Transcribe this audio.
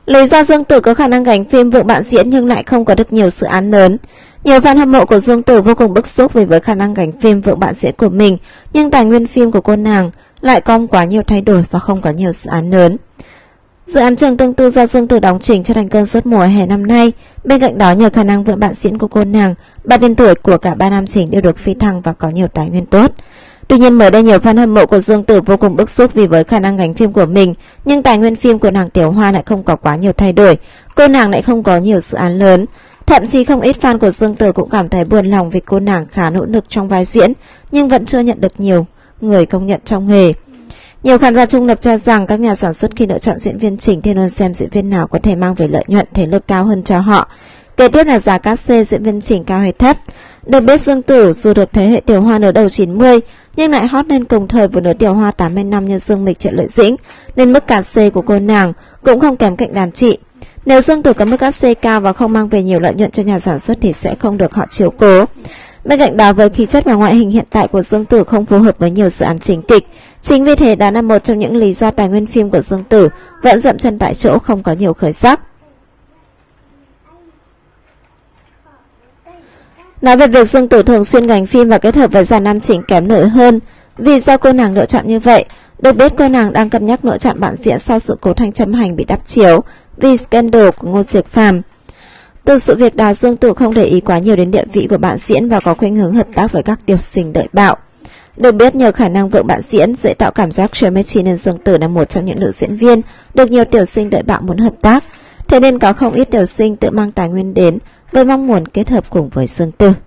Lý do Dương Tử có khả năng gánh phim vượng bạn diễn nhưng lại không có được nhiều dự án lớn. Nhiều fan hâm mộ của Dương Tử vô cùng bức xúc vì với khả năng gánh phim vượng bạn diễn của mình, nhưng tài nguyên phim của cô nàng lại có quá nhiều thay đổi và không có nhiều dự án lớn. Dự án Trường Tương Tư do Dương Tử đóng chỉnh cho thành cơn sốt mùa hè năm nay. Bên cạnh đó, nhờ khả năng vượng bạn diễn của cô nàng, ba tên tuổi của cả ba nam chính đều được phi thăng và có nhiều tài nguyên tốt. Tuy nhiên mới đây nhiều fan hâm mộ của Dương Tử vô cùng bức xúc vì với khả năng gánh phim của mình, nhưng tài nguyên phim của nàng Tiểu Hoa lại không có quá nhiều thay đổi. Cô nàng lại không có nhiều dự án lớn. Thậm chí không ít fan của Dương Tử cũng cảm thấy buồn lòng vì cô nàng khá nỗ lực trong vai diễn, nhưng vẫn chưa nhận được nhiều người công nhận trong nghề. Nhiều khán giả trung lập cho rằng các nhà sản xuất khi lựa chọn diễn viên chính thì luôn xem diễn viên nào có thể mang về lợi nhuận, thể lực cao hơn cho họ. Kế tiếp là giá cát xê diễn viên chính cao hay thấp. Được biết Dương Tử dù được thế hệ Tiểu Hoa nửa đầu 90 nhưng lại hot lên cùng thời với nửa Tiểu Hoa 80 năm như Dương Mịch, Triệu Lợi Dĩnh, nên mức cát xê của cô nàng cũng không kém cạnh đàn chị. Nếu Dương Tử có mức cát xê cao và không mang về nhiều lợi nhuận cho nhà sản xuất thì sẽ không được họ chiếu cố. Bên cạnh đó, với khí chất và ngoại hình hiện tại của Dương Tử không phù hợp với nhiều dự án chính kịch. Chính vì thế đó là một trong những lý do tài nguyên phim của Dương Tử vẫn dậm chân tại chỗ, không có nhiều khởi sắc. Nói về việc Dương Tử thường xuyên gánh phim và kết hợp với dàn nam chính kém nổi hơn, vì sao cô nàng lựa chọn như vậy? Được biết cô nàng đang cân nhắc lựa chọn bạn diễn sau sự cố Thanh Trâm Hành bị đắp chiếu vì scandal của Ngô Diệc Phàm. Từ sự việc đó, Dương Tử không để ý quá nhiều đến địa vị của bạn diễn và có khuynh hướng hợp tác với các tiểu sinh đợi bạo. Được biết nhờ khả năng vượng bạn diễn dễ tạo cảm giác dramatic nên Dương Tử là một trong những nữ diễn viên được nhiều tiểu sinh đợi bạo muốn hợp tác. Thế nên có không ít tiểu sinh tự mang tài nguyên đến với mong muốn kết hợp cùng với Dương Tử.